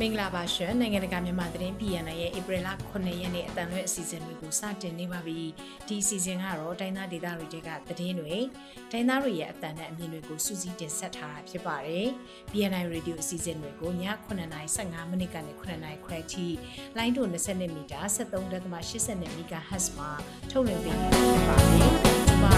မင်္ဂလာပါရှင်နိုင်ငံတကာမြန်မာသတင်း PNN ရဲ့ April 9 ရက်နေ့အတန်လွဲ့အစီအစဉ်တွေကိုစတင်နေပါပြီဒီအစီအစဉ်ကတော့တိုင်းသားဒေသတွေကသတင်းတွေတိုင်းသားတွေရဲ့အတန်နဲ့အမြင်တွေကိုစူးစီးတင်ဆက်ထားတာဖြစ်ပါတယ် PNN Radio အစီအစဉ်တွေကိုည9:15မိနစ်ကနေ9:00ခွဲထိလိုင်းတို20မီတာ 73.82 MHz မှာထုတ်လွှင့်ပေးနေဖြစ်ပါတယ်ဒီမှာ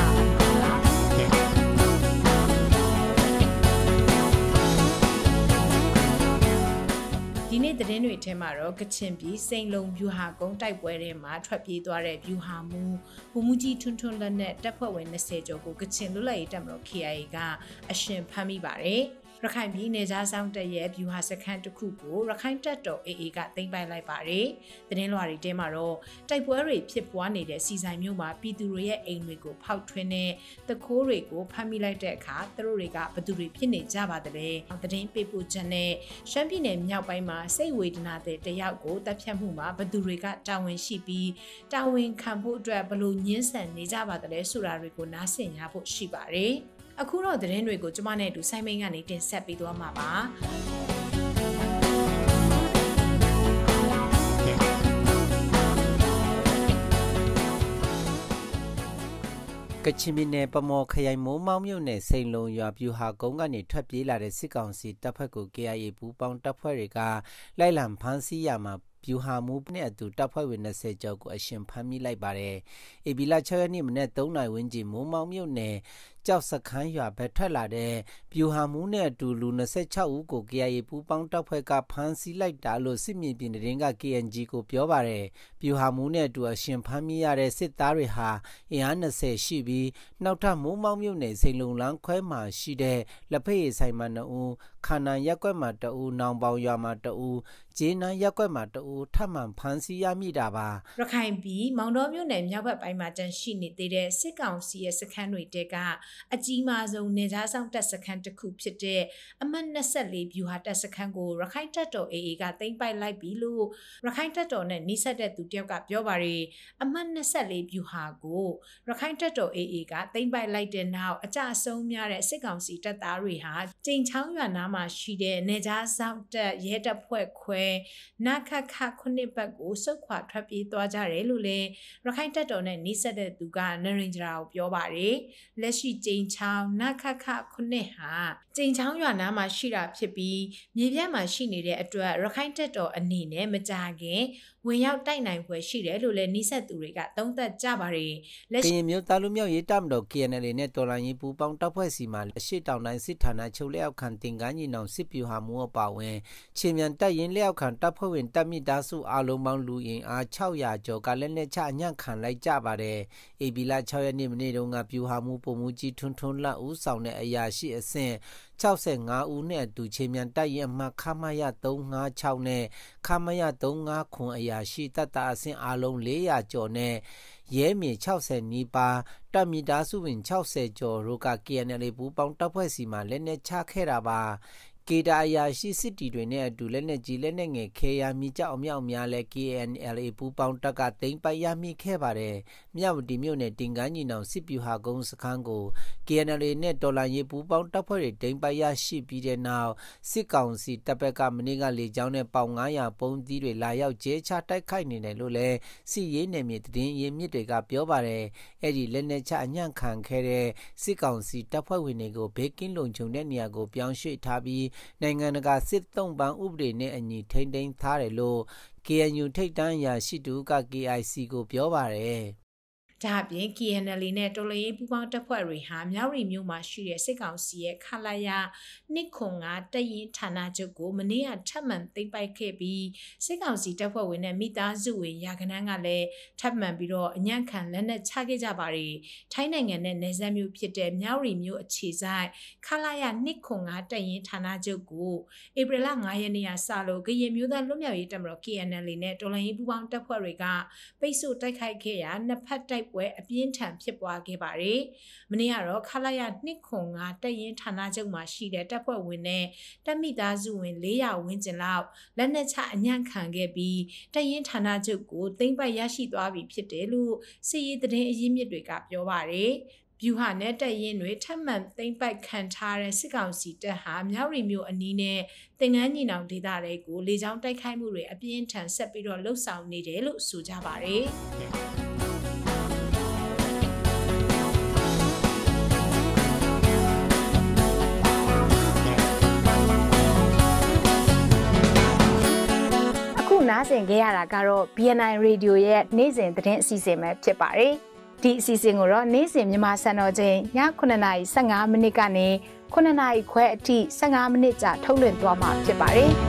ဒီနေ့သတင်းတွေထဲမှာတော့ကချင်ပြည်စိန်လုံဗျူဟာကုန်းတိုက်ပွဲထဲမှာထွက်ပြေးသွားတဲ့ဗျူဟာမူဗိုလ်မှူးကြီးထွန်းထွန်းလက်နဲ့တပ်ဖွဲ့ဝင်20ကျော်ကိုကချင်လွတ်လပ်ရေးတပ်မတော် KIA ကအရှင်ဖမ်းမိပါတယ်ရခိုင်ပြည်နယ်ခြားဆောင်တပ်ရဲ့ဗျူဟာစခန်းတစ်ခုကိုရခိုင်တပ်တော် AA ကသိမ်းပိုက်လိုက်ပါတယ်။သတင်းလွှာတွေထဲမှာတော့တိုက်ပွဲတွေဖြစ်ပွားနေတဲ့စီဆိုင်မြို့မှာပြည်သူတွေရဲ့အိမ်တွေကိုဖောက်ထွင်းတဲ့တခိုးတွေကိုဖမ်းမိလိုက်တဲ့အခါသူတို့တွေကဘသူတွေဖြစ်နေကြပါသလဲ။သတင်းပေးပို့ချက်နဲ့ရှမ်းပြည်နယ်မြောက်ပိုင်းမှာစိတ်ဝေဒနာတဲ့တယောက်ကိုတပ်ဖြတ်မှုမှာဘသူတွေကတာဝန်ရှိပြီးတာဝန်ခံဖို့အတွက်ဘလို့ညှင်းဆန်နေကြပါသလဲဆိုတာတွေကိုနားဆင်ရဖို့ရှိပါတယ်။အခုတော့သတင်းတွေကိုကျမနဲ့အတူစိုင်းမိန်ကနေတင်ဆက်ပေးသွားမှာပါကချင်ပြည်နယ်ပမော်ခရိုင်မိုးမောက်မြို့နယ်စိန်လုံရွာဗျူဟာကုန်းကနေထွက်ပြေးလာတဲ့စစ်ကောင်စီတပ်ဖွဲ့ကို KIA ပူးပေါင်းတပ်ဖွဲ့တွေကလိုက်လံဖမ်းဆီးရမှာဗျူဟာမူနဲ့အတူတပ်ဖွဲ့ဝင်20ကျော်ကိုအရှင်ဖမ်းမိလိုက်ပါတယ်။ဧပြီလ6ရက်နေ့မနက်3နာရီဝန်းကျင်မိုးမောက်မြို့နယ်ကြောက်စခန်းရွာဘက်ထွက်လာတဲ့ဗျူဟာမူနဲ့အတူလူ26ဦးကို KIA ပူးပေါင်းတပ်ဖွဲ့ကဖမ်းဆီးလိုက်တာလို့စစ်မြေပြင်သတင်းက KNG ကိုပြောပါတယ်။ဗျူဟာမူနဲ့အတူအရှင်ဖမ်းမိရတဲ့စစ်သားတွေဟာအင်အား20ရှိပြီးနောက်ထပ်မိုးမောက်မြို့နယ်စိန်လုံလန်းခွဲမှာရှိတဲ့လက်ဖက်ရည်ဆိုင်မှာ2ဦးခါနန်ရက်ကွက်မှာ2ဦးနောင်ပေါင်ရွာမှာ2ဦးဂျေးနန်းရက်ကွက်မှာ2ဦးထပ်မံဖမ်းဆီးရမိတာပါရခိုင်ပြည်မောင်တော်မြို့နယ်မြောက်ဘက်ပိုင်းမှာတန်ရှိနေသေးတဲ့စစ်ကောင်စီရဲ့စခန်းတွေတဲကအကြီးမားဆုံးနေကြားဆောင်တပ်စခန်းတစ်ခုဖြစ်တဲ့အမှတ်24ဗျူဟာတပ်စခန်းကိုရခိုင်တပ်တော် AA ကသိမ်းပိုက်လိုက်ပြီလို့ရခိုင်တပ်တော်နဲ့နှိစက်တဲ့သူတယောက်ကပြောပါတယ်အမှတ်24ဗျူဟာကိုရခိုင်တပ်တော် AA ကသိမ်းပိုက်လိုက်တဲ့နောက်အကြအဆုံးများတဲ့စစ်ကောင်စီတပ်သားတွေဟာကျိန်ချောင်းရွာနားမှာရှိတဲ့နေကြားဆောင်တပ်ရဲတပ်ဖွဲ့ခွဲနခခခုနှစ်ဘက်ကိုစုတ်ခွာထွက်ပြေးသွားကြတယ်လို့လည်းရခိုင်တပ်တော်နဲ့နှိစက်တဲ့သူကနရင်ဂျရာကိုပြောပါတယ်လက်ရှိကျိန်ချောင်းနခခခုနှစ်ဟာကျိန်ချောင်းရွာနားမှာရှိတာဖြစ်ပြီးမြေပြန့်မှာရှိနေတဲ့အတွက်ရခိုင်တပ်တော်အနေနဲ့မကြခင်ဝင်ရောက်တိုက်နိုင်ဖွယ်ရှိတယ်လို့လည်းနှိစက်သူတွေကသုံးသပ်ကြပါတယ်လက်ရှိကရင်မျိုးသားလူမျိုးရေးတပ်မတော် KNL နဲ့တော်လှန်ရေးပူးပေါင်းတပ်ဖွဲ့စီမှာအရှိတောင်တိုင်းစစ်ဌာနချုပ်လက်အောက်ခံတင်ကန်းကြီးနောင်စစ်ဗျူဟာမူအပါဝင်ချင်းမြန်တပ်ရင်းလက်အောက်ခံတပ်ဖွဲ့ဝင်တပ်မိသားစုအားလုံးပေါင်းလူအင်အား600ကျော်ကလက်နက်ချအညံ့ခံလိုက်ကြပါတယ်။ AB လ6ရက်နေ့မနေ့တုန်းကဗျူဟာမူပုံမူကြီးထွန်းထွန်းလဦးဆောင်တဲ့အရာရှိအဆင့်65ဦးနဲ့အတူချင်းမြန်တပ်ရင်းအမှတ်ခမရ356နဲ့ခမရ35ခွန်အရာရှိတပ်သားအဆင့်အားလုံး400ကျော်နဲ့ရဲမြေ60နီးပါးတပ်မိသားစုဝင်60ကျော်တို့က KNL ပူးပေါင်းတပ်ဖွဲ့စီမှာလက်နက်ချခဲ့တာပါကေတာအရာရှိစစ်တီတွေနဲ့အတူလက်နက်ကြီးလက်နက်ငယ်ခဲရမိကြောက်အမြောက်များလဲ KNLA ပူးပေါင်းတပ်ကသိမ်းပိုက်ရမိခဲ့ပါတယ်။မြဝတီမြို့နယ်တင်ကန်းကြီးနောင်စစ်ဗျူဟာကုန်းစခန်းကို KNLA နဲ့တော်လှန်ရေးပူးပေါင်းတပ်ဖွဲ့တွေသိမ်းပိုက်ရရှိပြီးတဲ့နောက်စစ်ကောင်စီတပ်ဘက်ကမနေ့ကလေကြောင်းနဲ့ပေါင်900ပုံးသီးတွေလာရောက်ကျဲချတိုက်ခိုက်နေတယ်လို့လဲစစ်ရေးနယ်မြေသတင်းရင်းမြစ်တွေကပြောပါတယ်။အဲ့ဒီလက်နက်ချအညံ့ခံခဲ့တဲ့စစ်ကောင်စီတပ်ဖွဲ့ဝင်တွေကိုဘေးကင်းလုံခြုံတဲ့နေရာကိုပြောင်းရွှေ့ထားပြီးနိုင်ငံတကာစစ်သုံးပန်းဥပဒေနဲ့အညီထိန်းသိမ်းထားတယ်လို့ KNU ထိပ်တန်းအရာရှိတူက KIC ကိုပြောပါတယ်ဒါအပြင် KNL နဲ့တော်လှန်ရေးပူးပေါင်းတပ်ဖွဲ့တွေဟာမြောက်ရီမြို့မှာရှိတဲ့စစ်ကောင်စီရဲ့ခလာရ205တပ်ရင်းဌာနချုပ်ကိုမနေ့ကထပ်မံသိမ်းပိုက်ခဲ့ပြီးစစ်ကောင်စီတပ်ဖွဲ့ဝင်နဲ့မိသားစုဝင်ရာခဏန်းကလည်းထပ်မံပြီးတော့အညံ့ခံလက်နက်ချခဲ့ကြပါတယ်ထိုင်းနိုင်ငံနဲ့နယ်စပ်မြို့ဖြစ်တဲ့မြောက်ရီမြို့အခြေဆိုင်ခလာရ205တပ်ရင်းဌာနချုပ်ကိုဧပြီလ9ရက်နေ့ကစလို့ကရင်မျိုးသားလွတ်မြောက်ရေးတပ်မတော် KNL နဲ့တော်လှန်ရေးပူးပေါင်းတပ်ဖွဲ့တွေကပိတ်ဆို့တိုက်ခိုက်ခဲ့ရာနှစ်ဖက်တိုက်ပွဲအပြင်းထန်ဖြစ်ပွားခဲ့ပါတယ်။မနေ့ကတော့ခလာရ205တပ်ရင်းဌာနချုပ်မှာရှိတဲ့တပ်ဖွဲ့ဝင်နဲ့တပ်မိသားစုဝင်400ဝန်းကျင်လောက်လက်နက်ချအညံ့ခံခဲ့ပြီးတပ်ရင်းဌာနချုပ်ကိုသိမ်းပိုက်ရရှိသွားပြီဖြစ်တယ်လို့စစ်ရေးသတင်းအရင်းမြစ်တွေကပြောပါတယ်။ဗျူဟာနဲ့တပ်ရင်းတွေထပ်မံသိမ်းပိုက်ခံထားတဲ့စစ်ကောင်စီတပ်ဟာမြောက်ရီမျိုးအနီးနဲ့တင်ငန်းညီနောင်ဒေသတွေကိုလေကြောင်းတိုက်ခိုက်မှုတွေအပြင်းထန်ဆက်ပြီးတော့လှုပ်ဆောင်နေတယ်လို့ဆိုကြပါတယ်နားဆင်ခဲ့ရတာကတော့ BNI Radio ရဲ့နေ့စဉ်သတင်းအစီအစဉ်ပဲဖြစ်ပါတယ်။ဒီအစီအစဉ်ကိုတော့နေ့စဉ်မြန်မာစံတော်ချိန်ည9:15မိနစ်ကနေ9:00ခွဲအထိ15မိနစ်ကြာထုတ်လွှင့်သွားမှာဖြစ်ပါတယ်။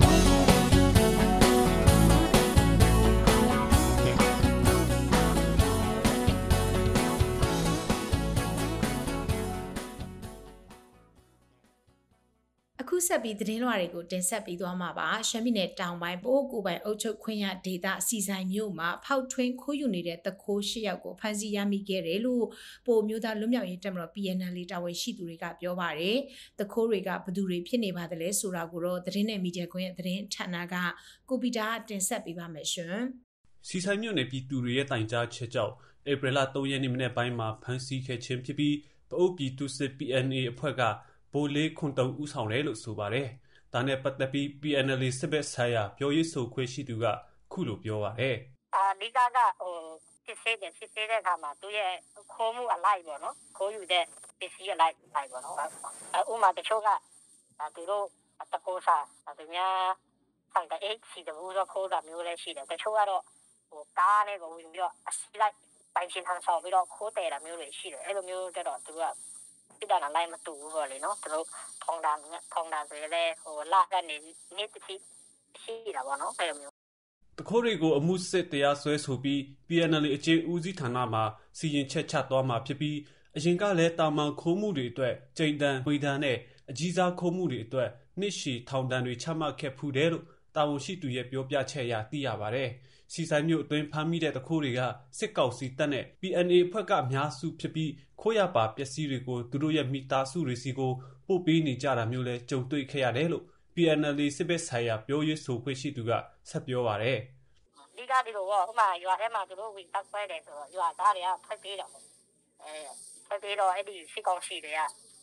အခုဆက်ပြီးသတင်းလွှာတွေကိုတင်ဆက်ပြီးသွားမှာပါရှမ်းပြည်နယ်တောင်ပိုင်းပိုးကိုပိုင်အုပ်ချုပ်ခွင့်ရဒေသစီဆိုင်မြို့မှာဖောက်ထွင်းခိုးယူနေတဲ့တခိုး၈ယောက်ကိုဖမ်းဆီးရမိခဲ့တယ်လို့ပိုမျိုးသားလွတ်မြောက်ရေးတပ်မတော် PNL တာဝန်ရှိသူတွေကပြောပါတယ်တခိုးတွေကဘယ်သူတွေဖြစ်နေပါသလဲဆိုတာကိုတော့သတင်းနဲ့မီဒီယာကွန်ရဲ့သတင်းဌာနကကိုပီတာတင်ဆက်ပေးပါမယ်ရှင်စီဆိုင်မြို့နယ်ပြည်သူတွေရဲ့တိုင်ကြားချက်ကြောင့်ဧပြီလ3ရက်နေ့မနေ့ပိုင်းမှာဖမ်းဆီးခဲ့ခြင်းဖြစ်ပြီးပအိုးပြည်သူစစ် PNA အဖွဲ့ကဘိုလေးခွန်တုံဦးဆောင်တယ်လို့ဆိုပါတယ်။ဒါနဲ့ပတ်သက်ပြီး PNL စစ်ဘက်ဆိုင်ရာပြောရေးဆိုခွင့်ရှိသူကခုလိုပြောပါတယ်။ဒီကစစ်ဆေးတဲ့အခါမှာသူရဲ့ခိုးမှုအလိုက်ပေါ့နော်။ခိုးယူတဲ့ပစ္စည်းအလိုက်ပေါ့နော်။ဥမာတချို့ကသူတို့တကိုးစားသူများဆိုင်တဲ့စီတဘူးတော့ခိုးတာမျိုးလည်းရှိတယ်။တချို့ကတော့ကားနဲ့ကိုဝင်ပြီးတော့အစီလိုက်ပိုင်ရှင်ထမ်းဆောင်ပြီးတော့ခိုးတယ်တာမျိုးတွေရှိတယ်။အဲ့လိုမျိုးကြတော့သူကပြတာလိုက်မတူဘူးပေါ့လေနော်သူတို့ထောင်တာဆိုရင်လည်းလာကနေနေ့တစ်ချိန်ရှိတာပေါ့နော်အဲ့လိုမျိုးတခိုးတွေကိုအမှုစစ်တရားစွဲဆိုပြီး PNL အကျဉ်းဦးစီးဌာနမှာစီရင်ချက်ချသွားမှာဖြစ်ပြီးအရင်ကလည်းတာမန်ခိုးမှုတွေအတွက်ကြိမ်တန်ဝေဒန်နဲ့အကြီးစားခိုးမှုတွေအတွက်နှစ်ရှည်ထောင်ဒဏ်တွေချမှတ်ခဲ့ဖူးတယ်လို့တာဝန်ရှိသူရဲ့ပြောပြချက်အရသိရပါတယ်စီဆိုင်မျိုးအတွင်းဖမ်းမိတဲ့တခိုးတွေကစစ်ကောင်စီတပ်နဲ့ PNA အဖွဲ့ကအများစုဖြစ်ပြီးခိုးရပါပစ္စည်းတွေကိုသူတို့ရဲ့မိသားစုတွေစီကိုပို့ပေးနေကြတာမျိုးလဲကြုံတွေ့ခဲ့ရတယ်လို့ PNL စစ်ဘက်ဆိုင်ရာပြောရေးဆိုခွင့်ရှိသူကဆက်ပြောပါတယ်။ဒီကဒီလိုပေါ့ဥမာရွာထဲမှာသူတို့ဝင်တက်ပွဲတယ်ဆိုတော့ရွာသားတွေကဖက်ပေးတော့ဖက်ပေးတော့အဲ့ဒီစစ်ကောင်စီတွေက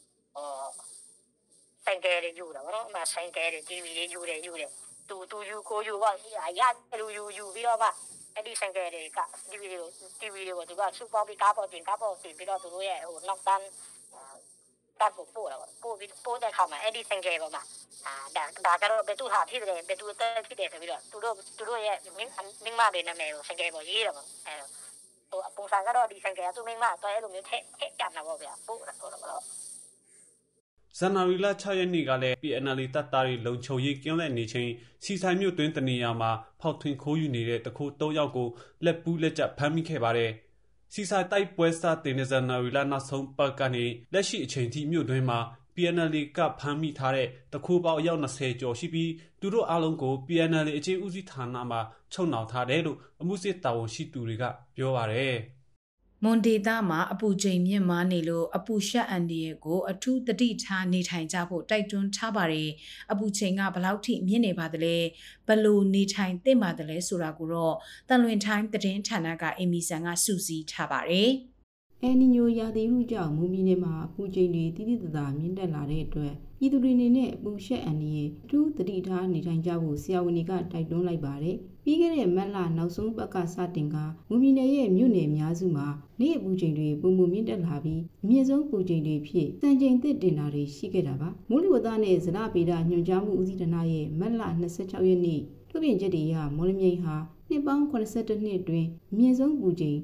ဆိုင်ကယ်တွေယူတာဗောနော်ဥမာဆိုင်ကယ်တွေ TV တွေယူတယ်သူယူကိုယူပေါ့ရလူယူပြီးတော့အဲ့ဒီဆိုင်ကယ်တွေက TV တွေကိုသူကစုပေါင်းပြီးကားပေါ်တင်ပြီးတော့သူတို့ရဲ့နောက်တန်းတပ်ကိုပို့တာပေါ့ပို့တဲ့ခါမှာအဲ့ဒီဆိုင်ကယ်ပေါ်မှာဒါကတော့ဘယ်သူဟာဖြစ်တယ်ဘယ်သူတက်ဖြစ်တယ်ဆိုပြီးတော့သူတို့ရဲ့မင်းမတွေနာမည်ကိုဆိုင်ကယ်ပေါ်ရေးတယ်ပေါ့အဲ့ပုံစံကတော့ဒီဆိုင်ကယ်သူမင်းမတော့အဲ့လိုမျိုးထည့်ကြတာပေါ့ဗျာပို့တာတော့ဇန်နဝါရီလ6ရက်နေ့ကလည်း PNL တပ်သားတွေလုံခြုံရေးကင်းလှည့်နေချိန်စီဆိုင်မြို့တွင်တနေရာမှာဖောက်ထွင်းခိုးယူနေတဲ့တခိုး3ယောက်ကိုလက်ပူးလက်ကျဖမ်းမိခဲ့ပါတယ်။စီဆိုင်တိုက်ပွဲစတင်တဲ့ဇန်နဝါရီလနောက်ဆုံးပတ်ကနေလက်ရှိအချိန်ထိမြို့တွင်မှာ PNL ကဖမ်းမိထားတဲ့တခိုးပေါင်းအယောက်20ကျော်ရှိပြီးသူတို့အားလုံးကို PNL အချင်းဦးစီးဌာနမှာချုပ်နှောင်ထားတယ်လို့အမှုစစ်တာဝန်ရှိသူတွေကပြောပါတယ်။မွန်ဒေတာမှာအပူချိန်မြင့်မားနေလို့အပူရှက်အန်ဒီရဲ့ကိုအထူးတတိထားနေထိုင်ကြဖို့တိုက်တွန်းထားပါတယ်အပူချိန်ကဘလောက်ထိမြင့်နေပါသလဲဘလို့နေထိုင်သင့်ပါသလဲဆိုတာကိုတော့တန်လွင်ထိုင်းသတင်းဌာနကအီမီဆန်ကစူးစီးထားပါတယ်အယ်နီညိုရာသီဥတုကြောင့်မူမီနယ်မှာအပူချိန်တွေတိတိတသာမြင့်တက်လာတဲ့အတွက်ပြည်သူတွေနေနဲ့အပူရှက်အန်ဒီရဲ့အထူးတတိထားနေထိုင်ကြဖို့ဆရာဝန်တွေကတိုက်တွန်းလိုက်ပါတယ်ပြီးခဲ့တဲ့မတ်လနောက်ဆုံးပတ်ကစတင်ကမူမီနယ်ရဲ့မြို့နယ်အများစုမှာနေ့အပူချိန်တွေပုံမှန်မြင့်တက်လာပြီးအမြင့်ဆုံးပူချိန်တွေဖြစ်စံချိန်သစ်တင်တာတွေရှိခဲ့တာပါမိုးလေဝသနဲ့ဇလဗေဒညွှန်ကြားမှုဦးစီးဌာနရဲ့မတ်လ26ရက်နေ့ထုတ်ပြန်ချက်တွေအရမော်လမြိုင်ဟာနှစ်ပေါင်း82နှစ်အတွင်းအမြင့်ဆုံးပူချိန်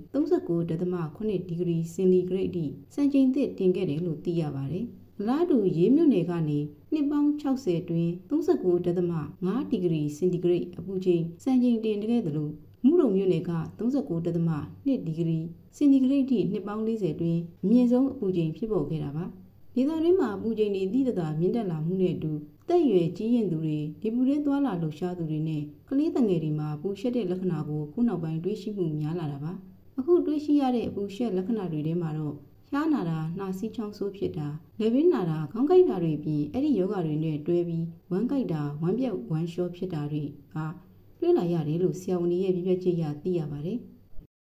39.8 ဒီဂရီစင်တီဂရိတ်အထိစံချိန်သစ်တင်ခဲ့တယ်လို့သိရပါတယ်။အလားတူရေးမြို့နယ်ကနေနှစ်ပေါင်း60အတွင်း 39.5 ဒီဂရီစင်တီဂရိတ်အပူချိန်စံချိန်တင်ခဲ့တယ်လို့မူရုံမြို့နယ်က 39.2 ဒီဂရီစင်တီဂရိတ်အထိနှစ်ပေါင်း40အတွင်းအမြင့်ဆုံးအပူချိန်ဖြစ်ပေါ်ခဲ့တာပါ။ဒေသတွင်းမှာအပူချိန်တွေတိတိတသာမြင့်တက်လာမှုနဲ့အတူတက်ရွယ်ကြီးရင်သူတွေဒီပူရဲသွားလာလှုပ်ရှားသူတွေနဲ့ကလေးငယ်တွေမှာပူရှက်တဲ့လက္ခဏာကိုခုနောက်ပိုင်းတွေ့ရှိမှုများလာတာပါအခုတွေ့ရှိရတဲ့အပူရှက်လက္ခဏာတွေထဲမှာတော့ရှားနာတာနှာစီးချောင်းဆိုးဖြစ်တာလက်ပင်နာတာခေါင်းကိုက်တာတွေပြီးအဲ့ဒီယောဂတွေနဲ့တွဲပြီးဝမ်းကိုက်တာဝမ်းပြက်ဝမ်းလျှောဖြစ်တာတွေကတွေ့လာရတယ်လို့ဆရာဝန်ကြီးရဲ့ပြပြချက်ရသိရပါတယ်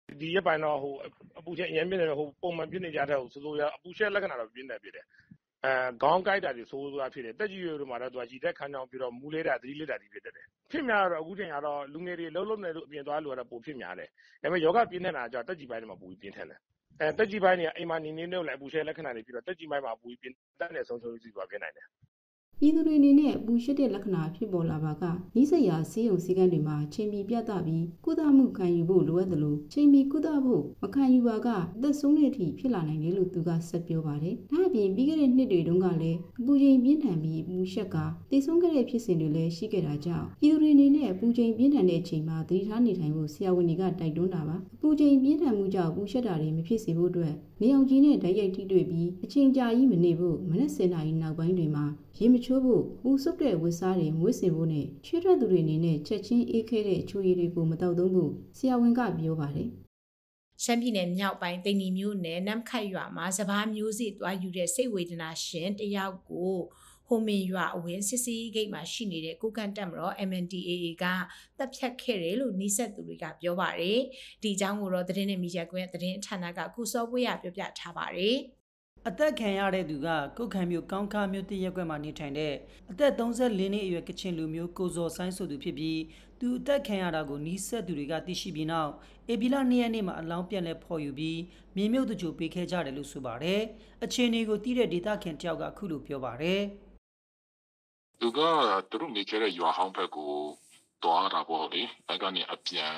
ဒီရက်ပိုင်းတော့အပူချိန်အရင်ပြင်းနေတော့ပုံမှန်ပြင်းနေကြတဲ့ဆိုလိုရအပူရှက်လက္ခဏာတော့ပြင်းနေဖြစ်တယ်ခေါင်းကိုက်တာတွေဆိုးဆိုတာဖြစ်တယ်တက်ကြီးရွယ်တို့မှာတော့သူကရီတက်ခန်းချောင်းပြီးတော့မူးလေးတာသတိလစ်တာတွေဖြစ်တယ်ဖြစ်များတော့အခုချိန်ကတော့လူငယ်တွေလုံးနေလို့အပြင်သွားလို့ကတော့ပိုဖြစ်များတယ်ဒါပေမဲ့ယောဂပြင်းနေတာကြောင့်တက်ကြီးပိုင်းတွေမှာပူပြီးပြင်းထန်တယ်တက်ကြီးပိုင်းတွေကအိမ်မှာနေနေလို့လည်းအပူရှက်လက္ခဏာတွေပြီးတော့တက်ကြီးပိုင်းမှာပူပြီးပြင်းတက်နေဆုံးစီသွားပြင်းနိုင်တယ်ပြည်သူတွေအနေနဲ့ပူရှက်တဲ့လက္ခဏာဖြစ်ပေါ်လာပါကနီးစပ်ရာဆေးရုံစည်းကမ်းတွေမှာချိန်မီပြသပြီးကုသမှုခံယူဖို့လိုအပ်တယ်လို့ချိန်မီကုသဖို့မခံယူပါကအသက်ဆုံးတဲ့အထိဖြစ်လာနိုင်တယ်လို့သူကဆက်ပြောပါတယ်။ဒါ့အပြင်ပြီးခဲ့တဲ့နှစ်တွေတုန်းကလည်းအပူချိန်ပြင်းထန်ပြီးပူရှက်ကသေဆုံးခဲ့တဲ့ဖြစ်စဉ်တွေလည်းရှိခဲ့တာကြောင့်ပြည်သူတွေအနေနဲ့ပူချိန်ပြင်းထန်တဲ့အချိန်မှာသတိထားနေထိုင်ဖို့ဆရာဝန်တွေကတိုက်တွန်းတာပါ။ပူချိန်ပြင်းထန်မှုကြောင့်ပူရှက်တာတွေမဖြစ်စေဖို့အတွက်နေအောင်ကြီးနဲ့ဓာတ်ရိုက်ထိတွေ့ပြီးအချိန်ကြာကြီးမနေဖို့မနက်10:00 နာရီနောက်ပိုင်းတွေမှာရေမချိုးဖို့ပူဆုပ်တဲ့ဝတ်စားတွေမွေးစင်ဖို့နဲ့ချွေးထွက်သူတွေအနေနဲ့ချက်ချင်းအေးခဲတဲ့ချိုရည်တွေကိုမတောက်သုံးဖို့ဆရာဝန်ကပြောပါတယ်။ရှမ်းပြည်နယ်မြောက်ပိုင်းသိန္နီမြို့နယ်နမ်ခတ်ရွာမှာစဘာမျိုးစေ့သွားယူတဲ့စိတ်ဝေဒနာရှင်တယောက်ကိုဟိုမင်ရွာအဝင်းစစ်စီးဂိတ်မှာရှိနေတဲ့ကိုကန်တက်မတော် MNDAA ကတပ်ဖြတ်ခဲ့တယ်လို့နှိစက်သူတွေကပြောပါတယ်။ဒီအကြောင်းကိုတော့သတင်းနဲ့မီဒီယာကွန်သတင်းဌာနကကုစောပွေးရပြောပြထားပါတယ်။အသက်ခံရတဲ့သူကကုတ်ခံမျိုးကောင်းခါမျိုးတရက်ကွက်မှာနေထိုင်တဲ့အသက်34နှစ်အရွယ်ကချင်လူမျိုးကိုဇော်ဆိုင်ဆိုသူဖြစ်ပြီးသူအသက်ခံရတာကိုနီးစပ်သူတွေကသိရှိပြီးနောက်ဧပြီလ2ရက်နေ့မှာအလောင်းပြန်လဲဖော်ယူပြီးမြေမြုပ်တကြိုပေးခဲ့ကြတယ်လို့ဆိုပါတယ်။အခြေအနေကိုသိတဲ့ဒေသခံတယောက်ကအခုလိုပြောပါတယ်။သူကသူတို့နေခဲ့တဲ့ရွာဟောင်းဘက်ကိုတွားတာပေါ့လေ။အဲ့ကနေအပြန်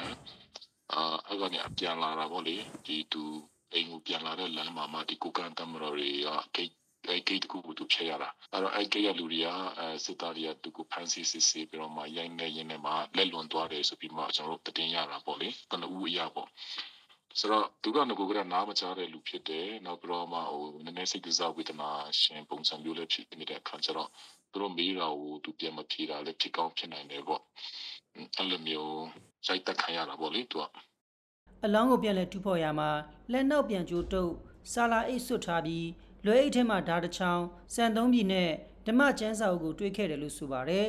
လာတာပေါ့လေ။ဒီသူအိမ်ကိုပြန်လာတဲ့လမ်းမှာဒီကိုကန်တမတော်တွေကဂိတ်တခုကိုသူဖျက်ရတာအဲ့တော့အဲ့ဂိတ်ရလူတွေကစစ်သားတွေကသူကိုဖမ်းဆီးစစ်ဆေးပြီးတော့မှရိုင်းနေရင်းနဲ့မှလက်လွန်သွားတယ်ဆိုပြီးမှကျွန်တော်တို့တင်ရတာပေါ့လေကနဦးအရာပေါ့ဆိုတော့သူကငကိုကနားမချတဲ့လူဖြစ်တယ်နောက်ပြီးတော့မှနည်းနည်းစိတ်ကစားဝေဒနာရှင်ပုံစံမျိုးလည်းဖြစ်နေတဲ့အခါကျတော့သူတို့မေးတာကိုသူပြန်မဖြေတာလည်းဖြစ်ကောင်းဖြစ်နိုင်တယ်ပေါ့အဲ့လိုမျိုးစိုက်တက်ခံရတာပေါ့လေသူကအလောင်းကိုပြန်လဲတူဖော်ရမှာလက်နောက်ပြန်ကျိုးတုပ်ဆာလာအိတ်ဆွတ်ထားပြီးလွယ်အိတ်ထဲမှာဓာတ်တစ်ချောင်းစံသုံးပြည်နဲ့ဓမ္မကျန်းစာအုပ်ကိုတွေးခဲ့တယ်လို့ဆိုပါတယ်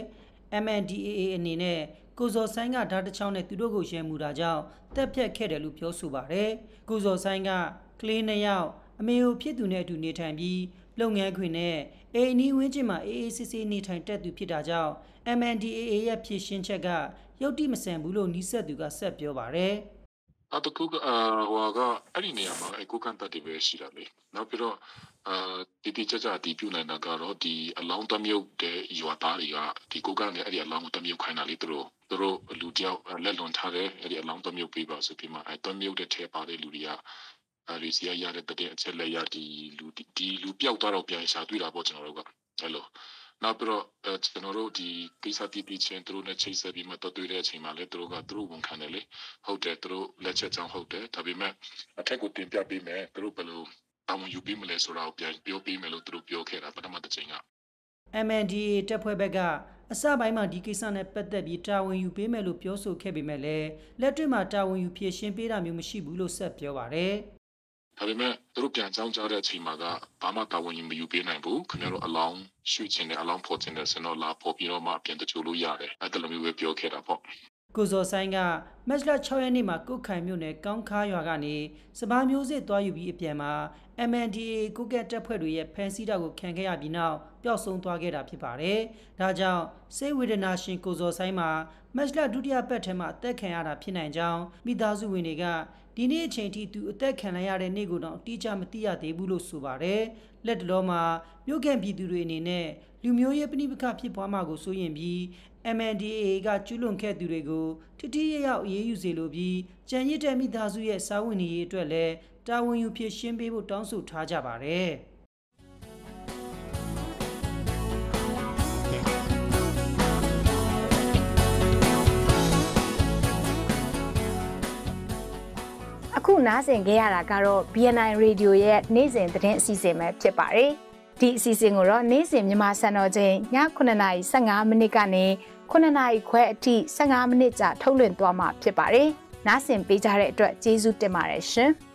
MNDAA အနေနဲ့ကိုဇော်ဆိုင်ကဓာတ်တစ်ချောင်းနဲ့သူတို့ကိုရဲမှုတာကြောင့်တက်ဖြတ်ခဲ့တယ်လို့ပြောဆိုပါတယ်ကိုဇော်ဆိုင်ကကလေး2ယောက်အမေကိုဖြစ်သူနဲ့အတူနေထိုင်ပြီးလုပ်ငန်းခွင်နဲ့အိမ်နီးဝန်းကျင်မှာအေးအေးဆေးဆေးနေထိုင်တတ်သူဖြစ်တာကြောင့် MNDAA ရဲ့ဖြည့်ရှင်းချက်ကရုပ်တိမဆန်ဘူးလို့နီးစပ်သူကဆက်ပြောပါတယ်အတကူကအဲ့ဒီနေရာမှာကိုကန်တက်တွေပဲရှိတာလေနောက်ပြီးတော့တီချာတီပြူနိုင်တာကတော့ဒီအလောင်းတမြုပ်တဲ့ရွာသားတွေကဒီကိုကန်နဲ့အဲ့ဒီအလောင်းတမြုပ်ခိုင်းတာလေသူတို့လူတယောက်လက်လွန်ထားတယ်အဲ့ဒီအလောင်းတမြုပ်ပေးပါဆိုပြီးမှအဲ့တမြုပ်တဲ့ထဲပါတဲ့လူတွေကရီစီရတဲ့တဲ့အချက်လက်ရဒီလူပျောက်သွားတော့ပြန်ရှာတွေ့တာပေါ့ကျွန်တော်တို့ကအဲ့လိုနောက်ပြီးတော့ကျွန်တော်တို့ဒီကိစ္စတီချင်းသူတို့နဲ့ချိတ်ဆက်ပြီးမှတွေ့တဲ့အချိန်မှာလည်းသူတို့ဝန်ခံတယ်လေဟုတ်တယ်သူတို့လက်ချက်ကြောင့်ဟုတ်တယ်ဒါပေမဲ့အထက်ကိုတင်ပြပေးမယ်သူတို့ဘယ်လိုတောင်းယူပေးမလဲဆိုတာကိုပြန်ပြောပေးမယ်လို့သူတို့ပြောခဲ့တာပထမတစ်ချိန်က MNDAA တပ်ဖွဲ့ဘက်ကအစပိုင်းမှာဒီကိစ္စနဲ့ပတ်သက်ပြီးတာဝန်ယူပေးမယ်လို့ပြောဆိုခဲ့ပေမဲ့လည်းလက်တွေ့မှာတာဝန်ယူဖြည့်ရှင်းပေးတာမျိုးမရှိဘူးလို့ဆက်ပြောပါတယ်ဒါပေမဲ့သူတို့ပြန်ကြောင်းကြတဲ့အချိန်မှာကဘာမှတာဝန်ယူမယူပေးနိုင်ဘူးခင်ဗျားတို့အလောင်းရွှေ့ချင်တယ်အလောင်းဖော်ချင်တယ်ဆိုတော့လာဖော်ပြီးတော့မှပြန်တချို့လို့ရတယ်အဲ့ဒါလိုမျိုးပဲပြောခဲ့တာပေါ့ကိုဇော်ဆိုင်ကမက်လ6ရက်နေ့မှာကုတ်ခိုင်မြို့နယ်ကောင်းခါရွာကနေစဘာမျိုးစစ်သွားယူပြီးအပြန်မှာ MNDAA ကိုကက်တပ်ဖွဲ့တွေရဲ့ဖမ်းဆီးတာကိုခံခဲ့ရပြီးနောက်ပျောက်ဆုံးသွားခဲ့တာဖြစ်ပါတယ်။ဒါကြောင့်စိတ်ဝေဒနာရှင်ကိုဇော်ဆိုင်မှာမက်လဒုတိယပတ်ထဲမှာအသက်ခံရတာဖြစ်နိုင်ကြောင်းမိသားစုဝင်တွေကဒီနေ့အချိန်ထိသူအသက်ခံရတဲ့နေ့ကိုတော့အတိအကျမသိရသေးဘူးလို့ဆိုပါတယ်။လက်တလောမှာမြို့ကန်ပြည်သူတွေအနေနဲ့လူမျိုးရေးပဋိပက္ခဖြစ်ပွားမှာကိုစိုးရင်ပြီး MNDAA ကကျူးလွန်ခဲ့သူတွေကိုထိထိရောက်အေးအေးယူစေလိုပြီးကြံရစ်တဲ့မိသားစုရဲ့စာဝန်နေရေးအတွက်လည်းတာဝန်ယူဖြည့်ရှင်းပေးဖို့တောင်းဆိုထားကြပါတယ်အခုနားဆင်ကြရတာကတော့ BNI Radio ရဲ့နေ့စဉ်သတင်းအစီအစဉ်ပဲဖြစ်ပါတယ်ဒီအစီအစဉ်ကိုတော့နေ့စဉ်မြန်မာစံတော်ချိန်ည9:15မိနစ်ကနေ9:00ခွဲအထိ15မိနစ်ကြာထုတ်လွှင့်သွားမှာဖြစ်ပါတယ်။နားဆင်ပေးကြတဲ့အတွက်ကျေးဇူးတင်ပါတယ်ရှင်။